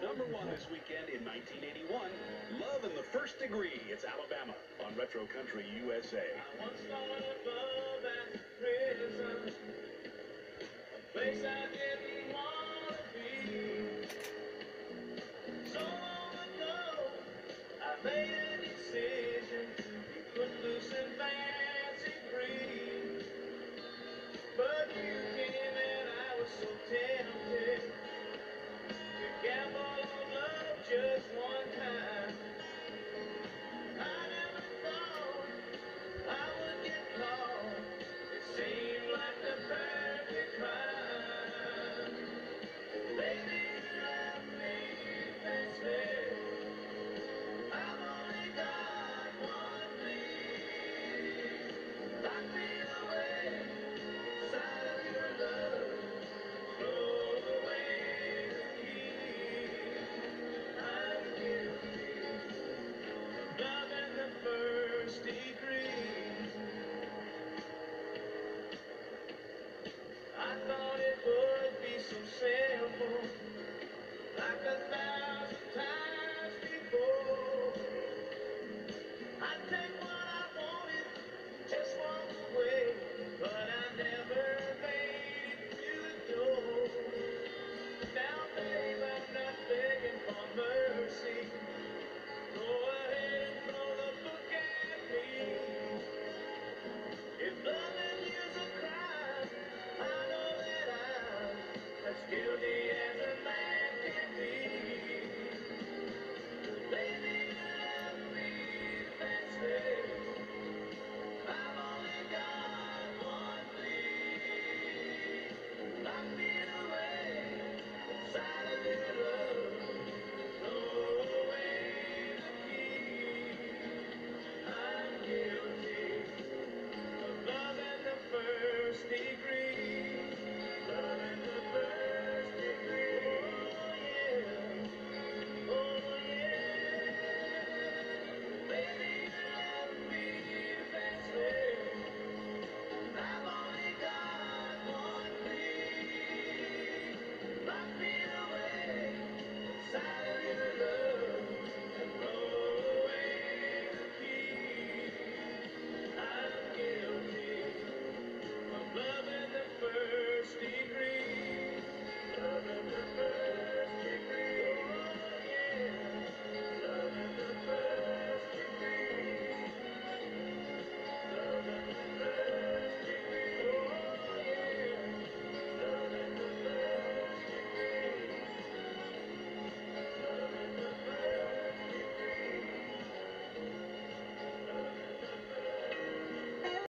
#1 this weekend in 1981. Love in the First Degree. It's Alabama on Retro Country USA. I once thought of love as a prison, a place I didn't want to be. So long ago, I made a decision to put loose and fancy free. But you came and I was so tempted to gamble on love just one time. I never thought I would get caught. It seemed like the perfect crime. Baby, you left me defenseless. I've only got one plea. Lock me away inside of your love. Throw away the key. I'm guilty. Love in the first degree. I thought it would be so simple, like 1,000